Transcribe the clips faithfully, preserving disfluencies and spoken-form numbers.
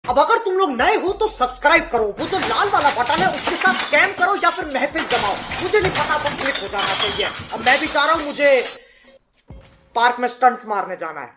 अब अगर तुम लोग नए हो तो सब्सक्राइब करो, वो जो लाल वाला बटन है उसके साथ स्कैम करो या फिर महफिल जमाओ, मुझे नहीं पता, बस क्लिक हो जाना चाहिए। अब मैं भी चाह रहा हूं, मुझे पार्क में स्टंट्स मारने जाना है।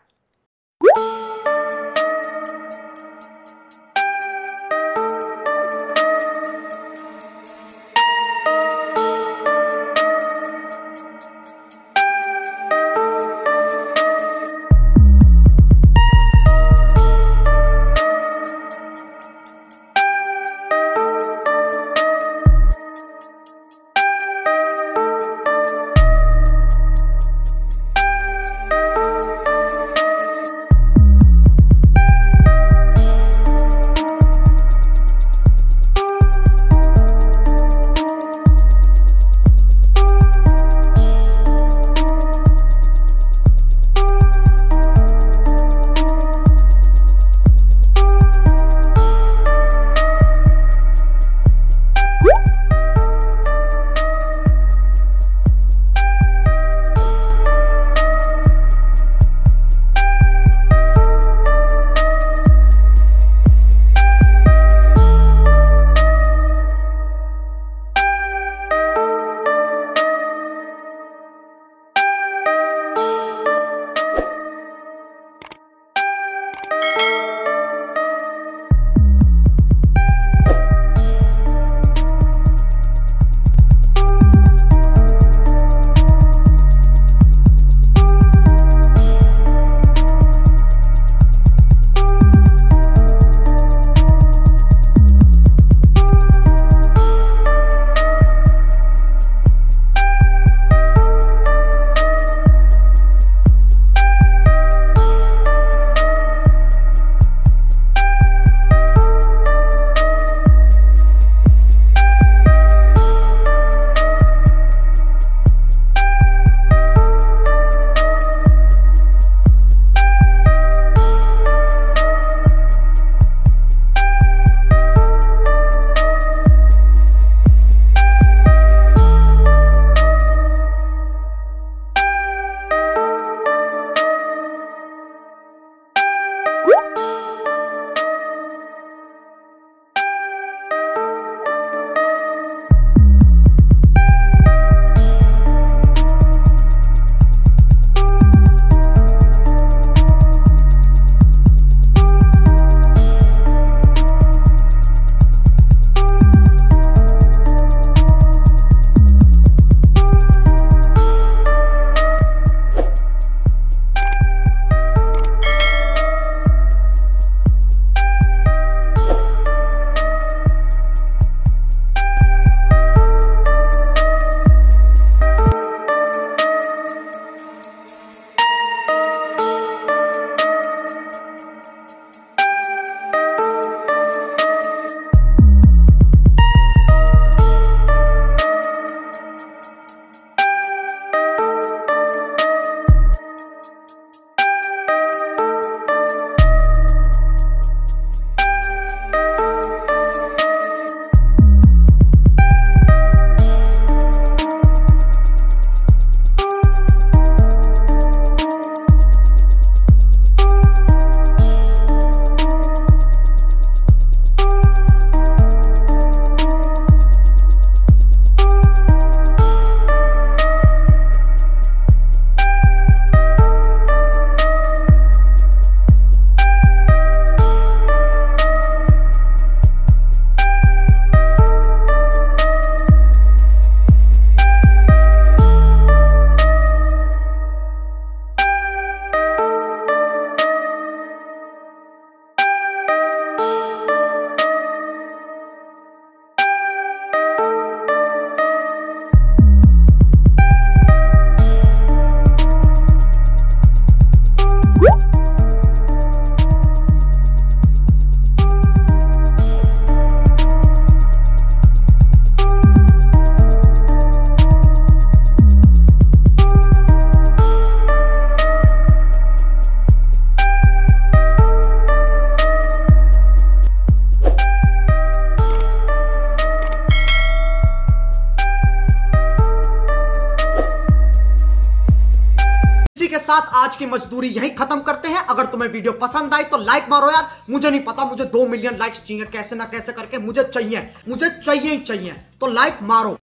आज की मजदूरी यहीं खत्म करते हैं। अगर तुम्हें वीडियो पसंद आई तो लाइक मारो यार। मुझे नहीं पता, मुझे दो मिलियन लाइक्स चाहिए कैसे ना कैसे करके, मुझे चाहिए, मुझे चाहिए ही चाहिए, तो लाइक मारो।